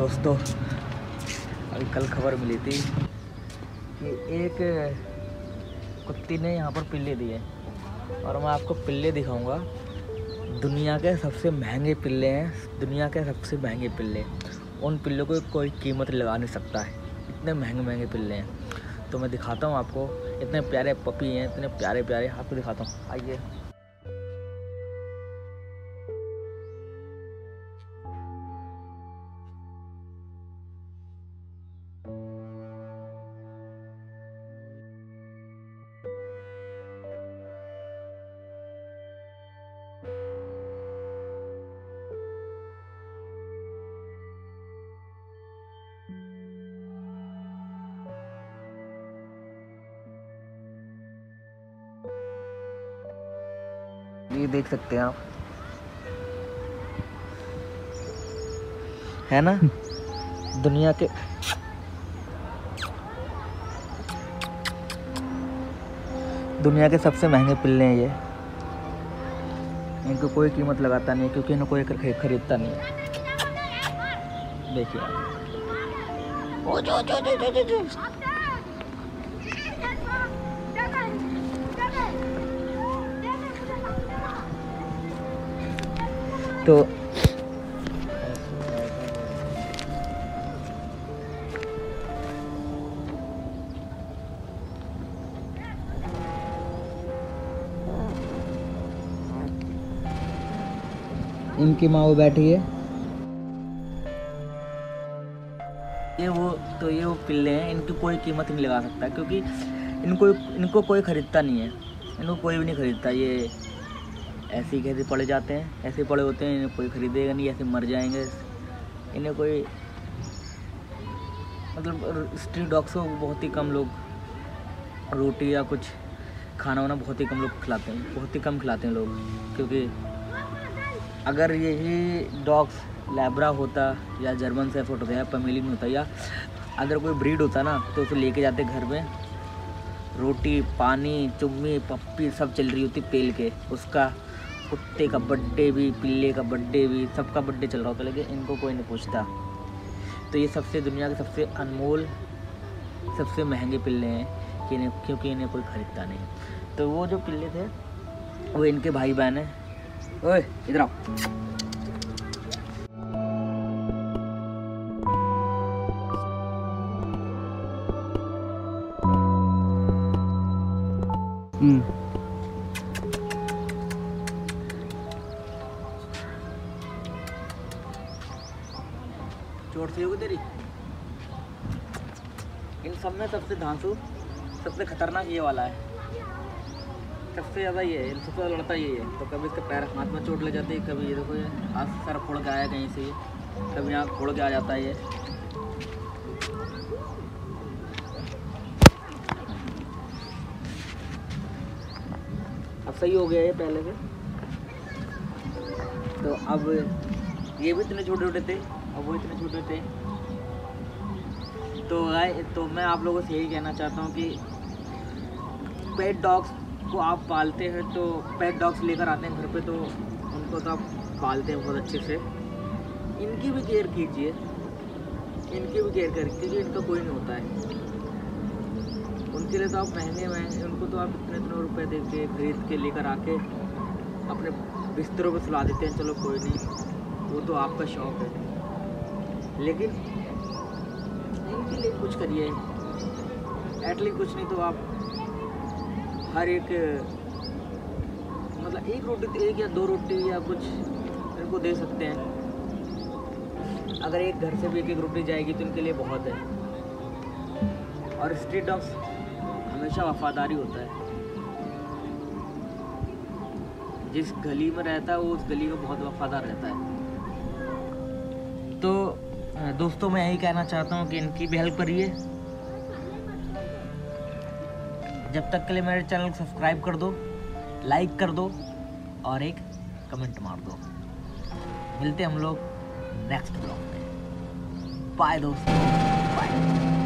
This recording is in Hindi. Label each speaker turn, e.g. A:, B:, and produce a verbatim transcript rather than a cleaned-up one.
A: दोस्तों, अभी कल खबर मिली थी कि एक कुत्ती ने यहाँ पर पिल्ले दिए और मैं आपको पिल्ले दिखाऊंगा। दुनिया के सबसे महंगे पिल्ले हैं, दुनिया के सबसे महंगे पिल्ले। उन पिल्लों को कोई कीमत लगा नहीं सकता है, इतने महंगे महंगे पिल्ले हैं। तो मैं दिखाता हूँ आपको, इतने प्यारे पपी हैं, इतने प्यारे प्यारे, आपको दिखाता हूँ, आइए। ये देख सकते हैं आप, है ना, दुनिया के दुनिया के सबसे महंगे पिल्ले हैं ये। इनको कोई कीमत लगाता नहीं क्योंकि इन्हें कोई खरीदता नहीं है। देखिए ओ जो जो जो जो जो जो। तो इनकी माँ वो बैठी है, ये वो तो ये वो पिल्ले हैं। इनकी कोई कीमत नहीं लगा सकता क्योंकि इनको इनको कोई ख़रीदता नहीं है, इनको कोई भी नहीं ख़रीदता। ये ऐसे ही कैसे पड़े जाते हैं, ऐसे पड़े होते हैं, इन्हें कोई ख़रीदेगा नहीं, ऐसे मर जाएंगे। इन्हें कोई मतलब स्ट्रीट डॉग्स को बहुत ही कम लोग रोटी या कुछ खाना वाना बहुत ही कम लोग खिलाते हैं, बहुत ही कम खिलाते हैं लोग। क्योंकि अगर यही डॉग्स लैब्रा होता या जर्मन शेफर्ड होता या पमेलियन होता या अगर कोई ब्रीड होता ना, तो उसे लेके जाते घर में, रोटी पानी चुम्मी पप्पी सब चल रही होती पेल के। उसका कुत्ते का बर्थडे भी, पिल्ले का बर्थडे भी, सबका बर्थडे चल रहा होता, लेकिन इनको कोई नहीं पूछता। तो ये सबसे दुनिया के सबसे अनमोल, सबसे महंगे पिल्ले हैं कि इन्हें क्योंकि इन्हें कोई ख़रीदता नहीं। तो वो जो पिल्ले थे वो इनके भाई बहन हैं। ओए इधर आओ। हम्म चोट सी होगी तेरी। इन सब में सबसे धांसू, सबसे खतरनाक ये वाला है, सबसे ज़्यादा ये है, सबसे ज़्यादा लड़ता ये है। तो कभी इसके पैर हाथ में चोट लग जाती है, कभी ये देखो ये हाथ सर फोड़ के आया कहीं से, ये कभी यहाँ फोड़ के आ जाता है ये। अब सही हो गया ये पहले से। तो अब ये भी इतने छोटे छोटे थे, अब वो इतने छोटे थे। तो गाय तो मैं आप लोगों से यही कहना चाहता हूँ कि पेट डॉग्स को आप पालते हैं, तो पेट डॉग्स लेकर आते हैं घर पे, तो उनको तो आप पालते हैं बहुत अच्छे से। इनकी भी केयर कीजिए, इनकी भी केयर करिए क्योंकि इनका कोई नहीं होता है। उनके लिए तो आप महंगे महंगे उनको तो आप इतने इतने रुपए दे के खरीद के लेकर आके अपने बिस्तरों पर सुला देते हैं। चलो कोई नहीं, वो तो आपका शौक़ है, लेकिन इनके लिए कुछ करिए। एटलीस्ट कुछ नहीं तो आप हर एक मतलब एक रोटी, एक या दो रोटी या कुछ इनको दे सकते हैं। अगर एक घर से भी एक एक रोटी जाएगी तो इनके लिए बहुत है। और स्ट्रीट डॉग्स हमेशा वफादारी होता है, जिस गली में रहता है वो उस गली में बहुत वफादार रहता है। तो दोस्तों मैं यही कहना चाहता हूँ कि इनकी भी हेल्प करिए। जब तक के लिए मेरे चैनल को सब्सक्राइब कर दो, लाइक कर दो और एक कमेंट मार दो। मिलते हैं हम लोग नेक्स्ट ब्लॉग में। बाय दोस्तों, बाय।